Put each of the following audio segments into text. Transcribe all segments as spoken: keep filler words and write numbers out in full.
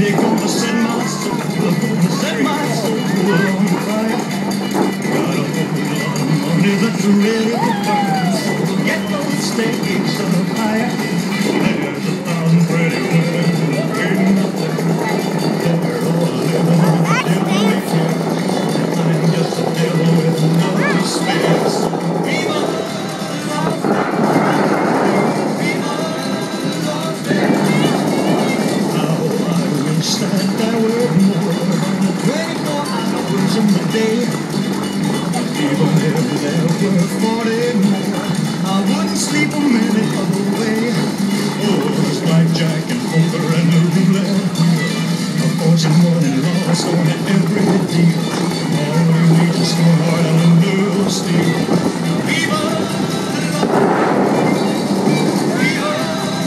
They're gonna set my soul, gonna set my soul on fire. Got a whole lot of money that's ready to burn, so get those stakes up higher. There's a thousand pretty women waiting up there. They're all living on the devil we fear. I'm just a devil with no space. Viva Las Vegas! Viva Las Vegas! How I wish that there were more than twenty-four hours in the day. Even if there were forty more, I wouldn't sleep a minute away. Oh, it's blackjack and poker and roulette. A fortune won and lost on it every deal. All you need is your heart and a blue steel. Viva Viva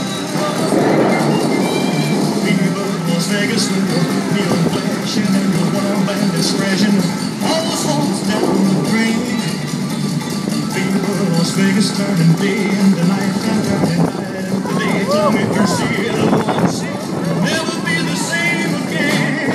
Viva Las Vegas, neon flashing and your wild bandits crashing. All those homes down the drain. Viva Las Vegas, turning day into night and turning night into day. Tell me if you see it once, it'll never be the same again.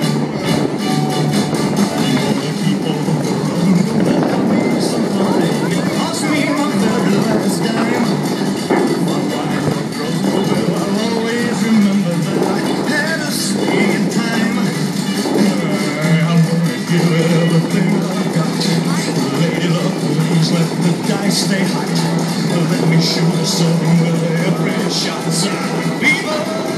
I'm gonna keep on the run, gonna have me some fun. It cost me my very last dime. If my wife or trouble, well, I'll always remember that I had a swing in time. I'm gonna give it everything I've got. Lady love, please let the dice stay hot. Let me shoot something with every shot. Viva